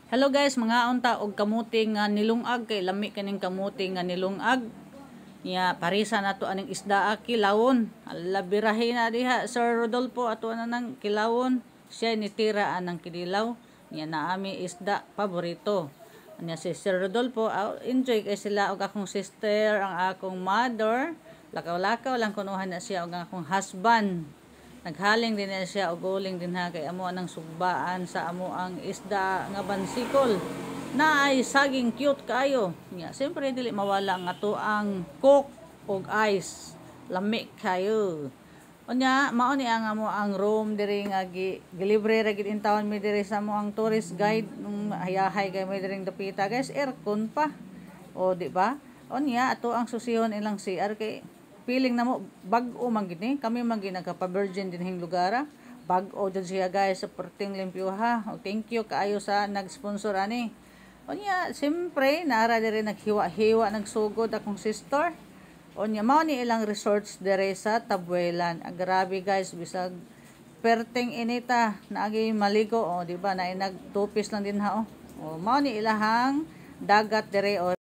Hello guys, mga unta og kamuti nga nilungag kay lami kaning kamuti nga nilungag. Ya parisa nato aning isda kilawon. Labirahin na diha Sir Rodolfo ato na nang kilawon. Siya ni tira anang kinilaw. Nya naami isda paborito. Nya si Sir Rodolfo enjoy kay sila og akong sister, ang akong mother. Lakaw-lakaw lang kunuhan na siya og akong husband. Naghaling din na siya og uling din ha kay amo anang sugbaan sa amo ang isda nga bansikol na ay saging cute kayo. Nya siyempre dili mawala nga to ang coke og ice. Lami kayo. Unya mao ni ang amo ang room diri nga gilibre ra gid in town mi diri sa amo ang tourist guide nung hayahay kay mi diri dapita guys, aircon pa. O di ba? Unya ato ang susihon ilang CR kay feeling na mo bag-o man gid ni kami man gid nagka-virgin dinhing lugar. Bag-o jud siya guys sa perting limpyo ha. O, thank you kaayo sa nag-sponsor ani. Unya siyempre naara diri naghiwa-hiwa nagsugod akong sister. Unya mao ni ilang resorts diri sa Tabuelan. Grabe guys, bisag perting inita naagi maligo o di ba na nagtupis lang din ha o. O mao ni ilahang dagat diri o